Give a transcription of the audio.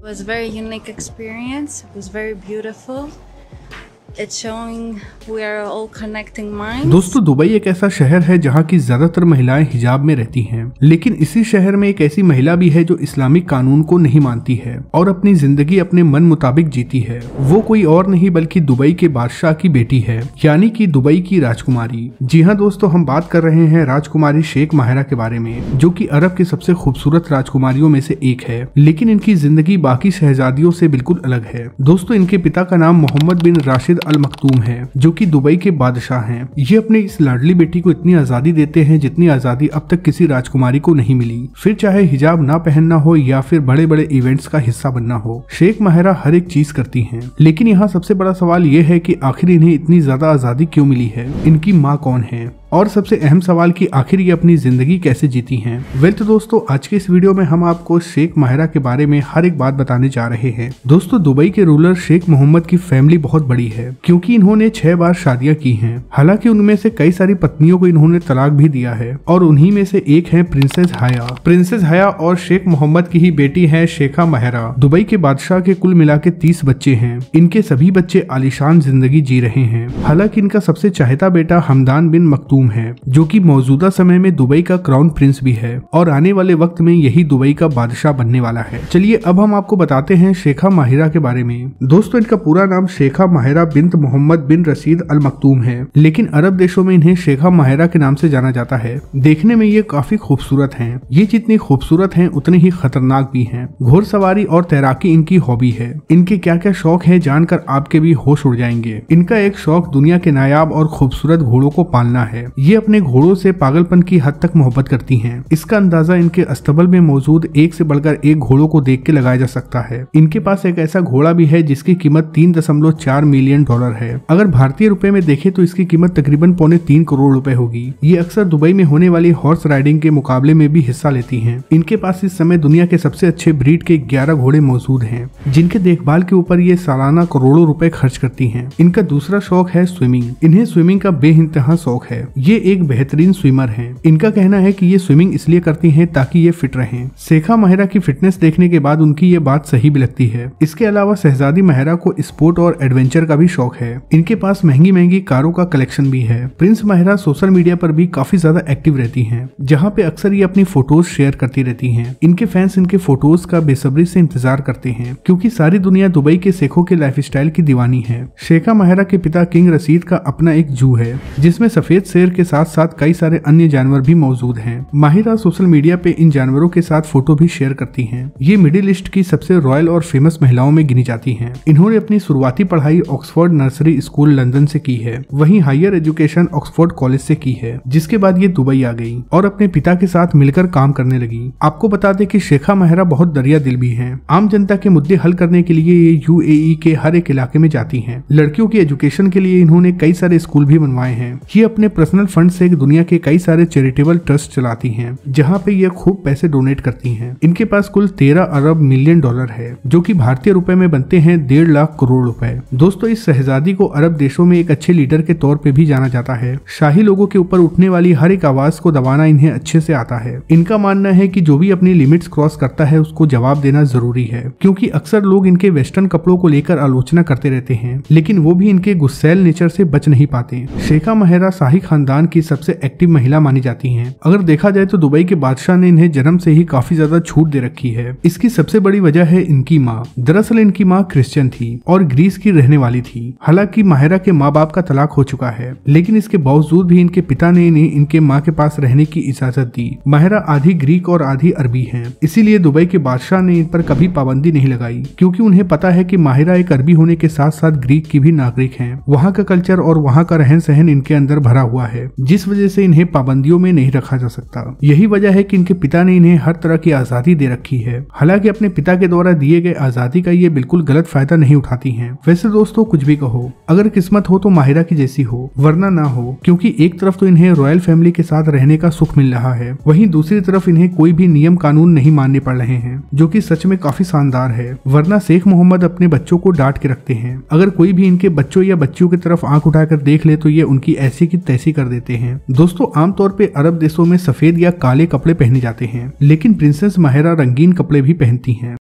It was a very unique experience. It was very beautiful. It's showing we are all connecting minds. दोस्तों, Dubai एक ऐसा शहर है जहाँ की ज्यादातर महिलाएं हिजाब में रहती हैं, लेकिन इसी शहर में एक ऐसी महिला भी है जो इस्लामिक कानून को नहीं मानती है और अपनी जिंदगी अपने मन मुताबिक जीती है। वो कोई और नहीं बल्कि दुबई के बादशाह की बेटी है, यानी कि दुबई की राजकुमारी। जी हाँ दोस्तों, हम बात कर रहे हैं राजकुमारी शेख माहिरा के बारे में, जो कि अरब की सबसे खूबसूरत राजकुमारियों में से एक है। लेकिन इनकी जिंदगी बाकी शहजादियों से बिल्कुल अलग है। दोस्तों, इनके पिता का नाम मोहम्मद बिन राशिद अल मखतूम है, जो कि दुबई के बादशाह हैं। ये अपने इस लाडली बेटी को इतनी आजादी देते हैं जितनी आजादी अब तक किसी राजकुमारी को नहीं मिली, फिर चाहे हिजाब ना पहनना हो या फिर बड़े बड़े इवेंट्स का हिस्सा बनना हो। शेख माहिरा हर एक चीज करती हैं। लेकिन यहाँ सबसे बड़ा सवाल ये है कि आखिर इन्हें इतनी ज्यादा आजादी क्यों मिली है, इनकी माँ कौन है, और सबसे अहम सवाल कि आखिर ये अपनी जिंदगी कैसे जीती हैं। वेल तो दोस्तों, आज के इस वीडियो में हम आपको शेख माहिरा के बारे में हर एक बात बताने जा रहे हैं। दोस्तों, दुबई के रूलर शेख मोहम्मद की फैमिली बहुत बड़ी है, क्योंकि इन्होंने 6 बार शादियां की हैं। हालांकि उनमें से कई सारी पत्नियों को इन्होंने तलाक भी दिया है, और उन्हीं में से एक है प्रिंसेस हया। प्रिंसेस हया और शेख मोहम्मद की ही बेटी है शेखा माहिरा। दुबई के बादशाह के कुल मिला के 30 बच्चे हैं। इनके सभी बच्चे आलीशान जिंदगी जी रहे हैं। हालांकि इनका सबसे चाहता बेटा हमदान बिन मखतूम है, जो कि मौजूदा समय में दुबई का क्राउन प्रिंस भी है और आने वाले वक्त में यही दुबई का बादशाह बनने वाला है। चलिए अब हम आपको बताते हैं शेखा माहिरा के बारे में। दोस्तों, इनका पूरा नाम शेखा माहिरा बिन्त मोहम्मद बिन रशीद अल मखतूम है, लेकिन अरब देशों में इन्हें शेखा माहिरा के नाम से जाना जाता है। देखने में ये काफी खूबसूरत हैं। ये जितनी खूबसूरत हैं उतनी ही खतरनाक भी हैं। घोड़सवारी और तैराकी इनकी हॉबी है। इनके क्या क्या शौक है जानकर आपके भी होश उड़ जाएंगे। इनका एक शौक दुनिया के नायाब और खूबसूरत घोड़ों को पालना है। ये अपने घोड़ों से पागलपन की हद तक मोहब्बत करती हैं। इसका अंदाजा इनके अस्तबल में मौजूद एक से बढ़कर एक घोड़ों को देख के लगाया जा सकता है। इनके पास एक ऐसा घोड़ा भी है जिसकी कीमत $3.4 मिलियन है। अगर भारतीय रुपए में देखें तो इसकी कीमत तकरीबन $3.25 करोड़ होगी। ये अक्सर दुबई में होने वाली हॉर्स राइडिंग के मुकाबले में भी हिस्सा लेती हैं। इनके पास इस समय दुनिया के सबसे अच्छे ब्रीड के 11 घोड़े मौजूद हैं, जिनके देखभाल के ऊपर ये सालाना करोड़ों रुपए खर्च करती हैं। इनका दूसरा शौक है स्विमिंग। इन्हें स्विमिंग का बेइंतहा शौक है। ये एक बेहतरीन स्विमर हैं। इनका कहना है कि ये स्विमिंग इसलिए करती हैं ताकि ये फिट रहें। शेखा माहिरा की फिटनेस देखने के बाद उनकी ये बात सही भी लगती है। इसके अलावा शहजादी माहिरा को स्पोर्ट और एडवेंचर का भी शौक है। इनके पास महंगी महंगी कारों का कलेक्शन भी है। प्रिंस माहिरा सोशल मीडिया पर भी काफी ज्यादा एक्टिव रहती हैं, जहाँ पे अक्सर ये अपनी फोटोज शेयर करती रहती हैं। इनके फैंस इनके फोटोज का बेसब्री से इंतजार करते हैं, क्योंकि सारी दुनिया दुबई के शेखों के लाइफस्टाइल की दीवानी है। शेखा माहिरा के पिता किंग रशीद का अपना एक जू है, जिसमें सफेद शेर के साथ साथ कई सारे अन्य जानवर भी मौजूद हैं। माहिरा सोशल मीडिया पे इन जानवरों के साथ फोटो भी शेयर करती हैं। ये मिडिल ईस्ट की सबसे रॉयल और फेमस महिलाओं में गिनी जाती हैं। इन्होंने अपनी शुरुआती पढ़ाई ऑक्सफोर्ड नर्सरी स्कूल लंदन से की है, वहीं हायर एजुकेशन ऑक्सफोर्ड कॉलेज से की है, जिसके बाद ये दुबई आ गई और अपने पिता के साथ मिलकर काम करने लगी। आपको बता दें कि शेखा माहिरा बहुत दरिया दिल भी हैं। आम जनता के मुद्दे हल करने के लिए ये UAE के हर एक इलाके में जाती हैं। लड़कियों की एजुकेशन के लिए इन्होंने कई सारे स्कूल भी बनवाए हैं। ये अपने पर्सनल फंड से दुनिया के कई सारे चैरिटेबल ट्रस्ट चलाती हैं, जहां पे ये खूब पैसे डोनेट करती हैं। इनके पास कुल 13 अरब मिलियन डॉलर है, जो कि भारतीय रुपए में बनते हैं 1.5 लाख करोड़ रुपए। दोस्तों, इस शहजादी को अरब देशों में एक अच्छे लीडर के तौर पे भी जाना जाता है। शाही लोगों के ऊपर उठने वाली हर एक आवाज को दबाना इन्हें अच्छे से आता है। इनका मानना है कि जो भी अपनी लिमिट्स क्रॉस करता है उसको जवाब देना जरूरी है, क्योंकि अक्सर लोग इनके वेस्टर्न कपड़ों को लेकर आलोचना करते रहते हैं, लेकिन वो भी इनके गुस्सैल नेचर से बच नहीं पाते। शेखा माहिरा शाही खानदान की सबसे एक्टिव महिला मानी जाती हैं। अगर देखा जाए तो दुबई के बादशाह ने इन्हें जन्म से ही काफी ज्यादा छूट दे रखी है। इसकी सबसे बड़ी वजह है इनकी माँ। दरअसल इनकी माँ क्रिश्चियन थी और ग्रीस की रहने वाली थी। हालांकि माहिरा के माँ बाप का तलाक हो चुका है, लेकिन इसके बावजूद भी इनके पिता ने इन्हें इनके माँ के पास रहने की इजाजत दी। माहिरा आधी ग्रीक और आधी अरबी है, इसीलिए दुबई के बादशाह ने इन पर कभी पाबंदी नहीं लगाई, क्योंकि उन्हें पता है कि माहिरा एक अरबी होने के साथ साथ ग्रीक की भी नागरिक है। वहाँ का कल्चर और वहाँ का रहन सहन इनके अंदर भरा हुआ है, जिस वजह से इन्हें पाबंदियों में नहीं रखा जा सकता। यही वजह है कि इनके पिता ने इन्हें हर तरह की आजादी दे रखी है। हालांकि अपने पिता के द्वारा दिए गए आजादी का ये बिल्कुल गलत फायदा नहीं उठाती हैं। वैसे दोस्तों, कुछ भी कहो, अगर किस्मत हो तो माहिरा की जैसी हो, वरना ना हो, क्योंकि एक तरफ तो इन्हें रॉयल फैमिली के साथ रहने का सुख मिल रहा है, वहीं दूसरी तरफ इन्हें कोई भी नियम कानून नहीं मानने पड़ रहे हैं, जो कि सच में काफी शानदार है। वरना शेख मोहम्मद अपने बच्चों को डांट के रखते हैं। अगर कोई भी इनके बच्चों या बच्चियों की तरफ आंख उठाकर देख ले तो ये उनकी ऐसी की तैसी कर देते हैं। दोस्तों, आमतौर पे अरब देशों में सफेद या काले कपड़े पहने जाते हैं, लेकिन प्रिंसेस माहिरा रंगीन कपड़े भी पहनती हैं।